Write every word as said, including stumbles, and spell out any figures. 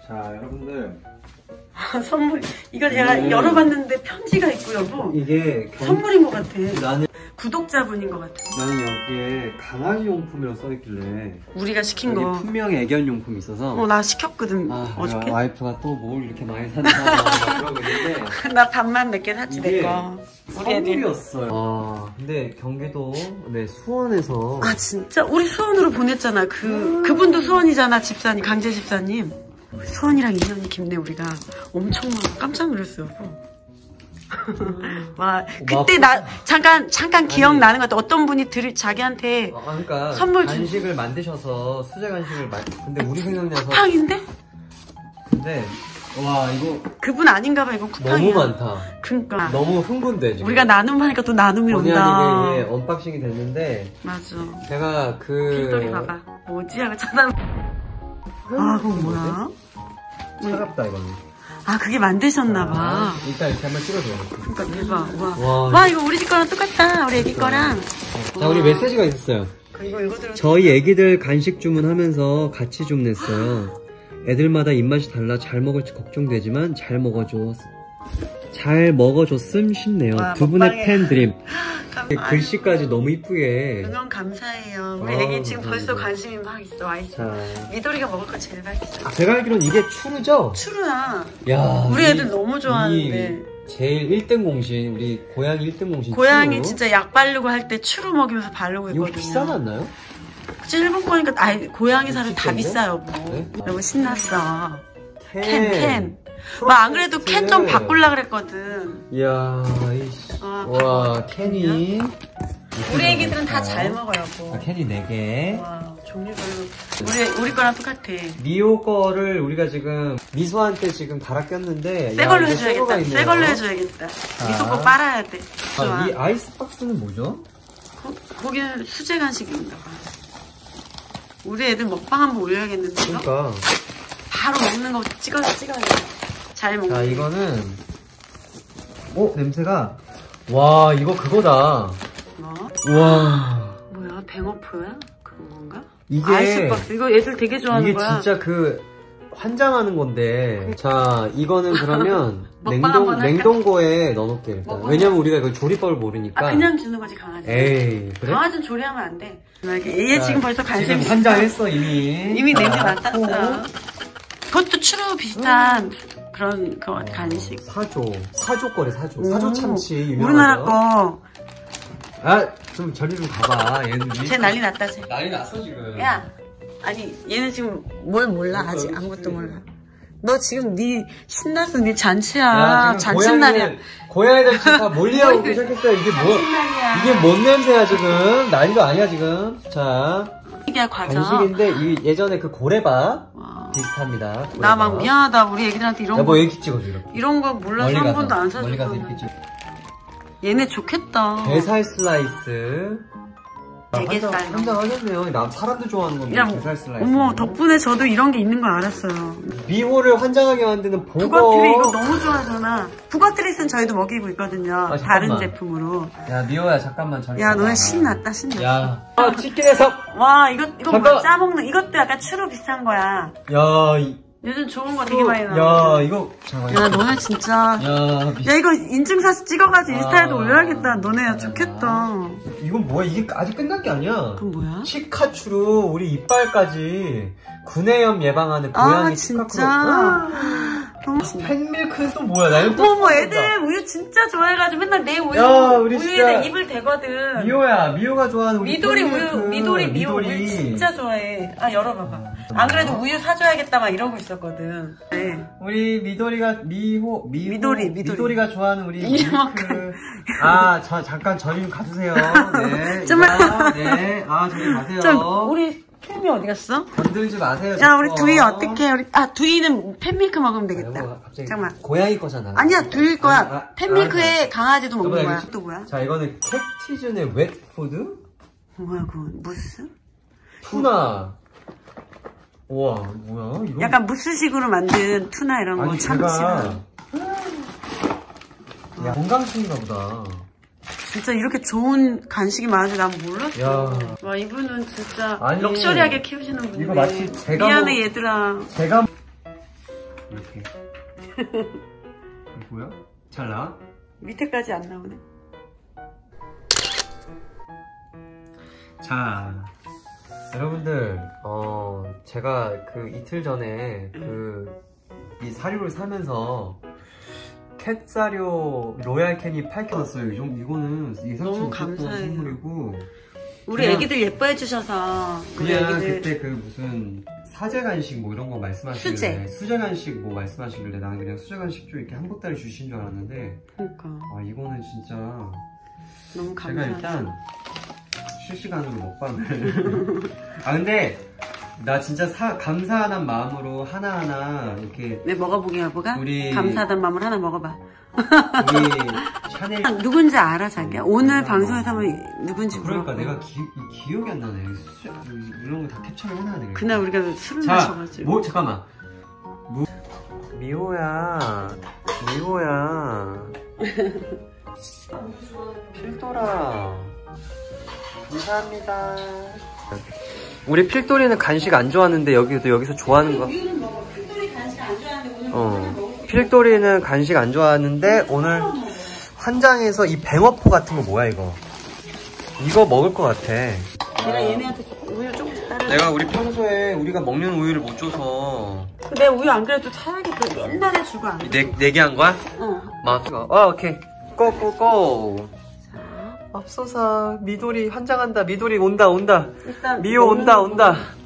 자, 여러분들. 선물. 이거 제가 네. 열어봤는데 편지가 있고 여보. 이게 경... 선물인 것 같아. 나는 구독자분인 것 같아. 나는 여기에 강아지 용품이라고 써있길래 우리가 시킨 거 분명히 애견 용품이 있어서 어, 나 시켰거든. 아, 어저께 와이프가 또 뭘 이렇게 많이 샀나 그러고 있는데 나 밥만 몇 개 샀지 내 거. 선물이었어요. 아, 근데 경기도 네 수원에서 아 진짜? 우리 수원으로 보냈잖아. 그 그분도 수원이잖아. 집사님 강재 집사님. 수원이랑 인연이 깊네. 우리가 엄청 깜짝 놀랐어요. 와 그때 나 잠깐 잠깐 기억나는 것 같아. 어떤 분이 들 자기한테 아, 그러니까 선물 간식을 주... 만드셔서 수제 간식을 만 근데 우리 생각나서 쿠팡인데? 근데 와 이거 그분 아닌가 봐. 이거 쿠팡이야. 너무 많다. 그러니까 너무 흥분돼 지금. 우리가 나눔하니까 또 나눔이 온다. 이게 언박싱이 됐는데 맞아. 제가 그 필돌이 봐봐. 뭐지? 하고 쳐다. 아 그거 뭐야? 차갑다 이거는. 아 그게 만드셨나봐. 아, 일단 이렇게 한번 찍어줘요. 그러니까 대박. 와. 와, 와 이거 우리 집 거랑 똑같다. 우리 애기 거랑. 자 우리 메시지가 있었어요. 이거 이거 들어. 저희 애기들 간식 주문하면서 같이 주문했어요. 애들마다 입맛이 달라 잘 먹을지 걱정되지만 잘 먹어줘. 잘 먹어줬음 싶네요. 와, 두 분의 먹방에. 팬 드림. 글씨까지 너무 이쁘게. 응원 감사해요. 우리 어, 애기 지금 벌써 관심이 막 있어. 와있어. 미도리가 먹을 거 제일 맛있어. 아, 제가 알기로는 이게 추루죠? 추루야. 야, 우리 애들 너무 좋아하는데. 제일 일 등 공신, 우리 고양이 일 등 공신. 고양이 추루? 진짜 약 바르고 할 때 추루 먹이면서 바르고 있거든요. 이거 비싸지 않나요? 그치, 일본 거니까, 아이, 고양이 살은 다 비싸요, 뭐. 네? 너무 신났어. 캔, 캔. 캔. 막 안 그래도 캔 좀 바꾸려 그랬거든. 이야, 이씨. 아, 와, 캔이. 우리 애기들은 다 잘 먹어요, 뭐. 아, 캔이 네 개. 와, 종류별로. 우리, 우리 거랑 똑같아. 미호 거를 우리가 지금 미소한테 지금 갈아 꼈는데. 새 걸로 해줘야겠다. 새 걸로 해줘야겠다. 아. 미소 거 빨아야 돼. 아, 이 아이스박스는 뭐죠? 거, 거기는 수제 간식입니다. 우리 애들 먹방 한번 올려야겠는데. 그러니까. 바로 먹는 거 찍어서 찍어야겠다. 잘 먹는. 자, 이거는. 오, 냄새가. 와, 이거 그거다. 뭐? 와. 뭐야, 뱅어포야? 그런 건가? 이게. 아이스박스. 이거 애들 되게 좋아하는 이게 거야. 이게 진짜 그, 환장하는 건데. 자, 이거는 그러면 냉동, 냉동고에 넣어놓게 일단. 왜냐면 우리가 이거 조리법을 모르니까. 아, 그냥 주는 거지, 강아지. 에이, 그래? 강아지는 조리하면 안 돼. 얘 지금 벌써 관심 지금 환장했어, 이미. 이미 냄새 맡았어. 그것도 추루 비슷한 음. 그런 거 어, 간식. 사조. 사조 거래, 사조. 오. 사조 참치 유명하죠. 우리나라 거. 아, 좀 저리 좀 가봐. 얘는. 쟤 난리 났다, 쟤. 난리 났어, 지금. 야, 아니, 얘는 지금 뭘 몰라, 아직. 아무것도 몰라. 너 지금 네 신났어, 네 잔치야. 잔칫날이야. 고양이들 지금 다 몰리하고 시작했어요. 이게 뭐, 이게 뭔 냄새야, 지금. 난리도 아니야, 지금. 자. 이게 과자. 간식인데, 이 예전에 그 고래밥. 와. 비슷합니다. 나 막 미안하다. 우리 애기들한테 이런 거. 뭐 이렇게 찍어줘, 이렇게. 이런 거 몰라서 한 번도 안 사줬어. 멀리 가서 이렇게 찍어. 얘네 좋겠다. 게살 슬라이스. 대게살. 한장 하셨네요. 나 사람들 좋아하는 건데. 야, 게살 슬라이스. 어머, 덕분에 저도 이런 게 있는 걸 알았어요. 미호를 환장하게 만드는 보거. 부거트리 이거 너무 좋아하잖아. 부거트리는 저희도 먹이고 있거든요. 아, 다른 제품으로. 야, 미호야, 잠깐만. 저리 야, 너네 신났다, 신났다. 야. 아, 치킨에서. 와, 이거, 이거 뭐 짜먹는, 이것도 약간 추루 비슷한 거야. 야, 이. 요즘 좋은 거 되게 많이 나와. 야, 이거. 잠깐만. 야, 너네 진짜. 야, 미... 야, 이거 인증사진 찍어가지고 아... 인스타에도 올려야겠다. 너네 좋겠다. 이건 뭐야? 이게 아직 끝난 게 아니야. 그럼 뭐야? 치카추루, 우리 이빨까지 구내염 예방하는 고양이 아, 치카추루. 진짜. 아, 팬밀크는 또 뭐야? 나 이거 어머, 애들 우유 진짜 좋아해가지고 맨날 내 우유, 야, 우리 우유에 입을 대거든. 미호야, 미호가 좋아하는 우리 미도리 우유, 미도리, 미호 우유 진짜 좋아해. 아, 열어봐봐. 안 그래도 우유 사줘야겠다 막 이러고 있었거든. 네. 우리 미도리가, 미호, 미호, 미도리, 미도리. 미도리가 좋아하는 우리 밀크. 아, 저, 잠깐 저리 좀 가주세요. 네. 정말. 네. 아, 저리 가세요. 저, 우리 팬미 어디 갔어? 건들지 마세요. 야, 우리 두이 어떡해. 우리, 아, 두이는 팬밀크 먹으면 되겠다. 아, 갑자기 잠깐만. 고양이 거잖아. 아니야, 두이 거야. 아, 아, 팬밀크에 아, 강아지도 먹는 여보다, 거야. 이거, 또 뭐야? 자, 이거는 캡티즌의 웻푸드? 뭐야, 그건 무스? 투나. 우와, 뭐야? 이거? 약간 무스식으로 만든 투나 이런 거, 참치랑. 야, 건강식인가 보다. 진짜 이렇게 좋은 간식이 많은지 난 몰랐어. 야. 와, 이분은 진짜 아니, 럭셔리하게 키우시는 분이네. 이거 마치 제가 미안해, 뭐, 얘들아. 제가 이렇게. 뭐야? 잘 나와? 밑에까지 안 나오네. 자, 여러분들, 어, 제가 그 이틀 전에 그 이 사료를 사면서 캣 사료 로얄 캔이 팔 개 왔어요. 이거는 예상치 못했던 선물이고. 우리 애기들 예뻐해 주셔서. 그냥 애기들... 그때 그 무슨 사제 간식 뭐 이런 거 말씀하시길래 수제, 수제 간식 뭐 말씀하시길래 나는 그냥 수제 간식 좀 이렇게 한 보따리 주신 줄 알았는데. 그러니까. 아 이거는 진짜 너무 감사하다. 제가 일단 실시간으로 먹방을. 아 근데 나 진짜 사, 감사하는 마음으로 하나하나 이렇게. 네, 먹어보게 여보가? 우리 감사하다는 마음으로 하나 먹어봐. 우리 샤넬. 누군지 알아 자기야? 오늘 방송에서 하면 누군지 그러니까 물어봐. 내가 기, 기억이 안 나네. 수, 이런 거 다 캡처를 해놔야 되겠다. 그날 우리가 술을 자, 마셔가지고. 뭐 잠깐만. 무... 미호야, 미호야. 필돌아. 감사합니다. 우리 필돌이는 간식 안 좋아하는데 여기도 여기서 좋아하는 거. 우유는 먹어. 필돌이 간식 안 좋아하는데 오늘 어. 필돌이는 간식 안 좋아하는데 오늘 한장에서 이 뱅어포 같은 거 뭐야 이거? 이거 먹을 것 같아. 내가 얘네한테 우유 조금 따르. 내가 우리 평소에 우리가 먹는 우유를 못 줘서. 내 우유 안 그래도 사야겠다. 옛날에 주고 안 돼. 네, 내기한 거야? 어. 막, 어, 오케이. 고고고. 맙소사. 미도리 환장한다. 미도리 온다, 온다. 일단 미호 온다, 온다.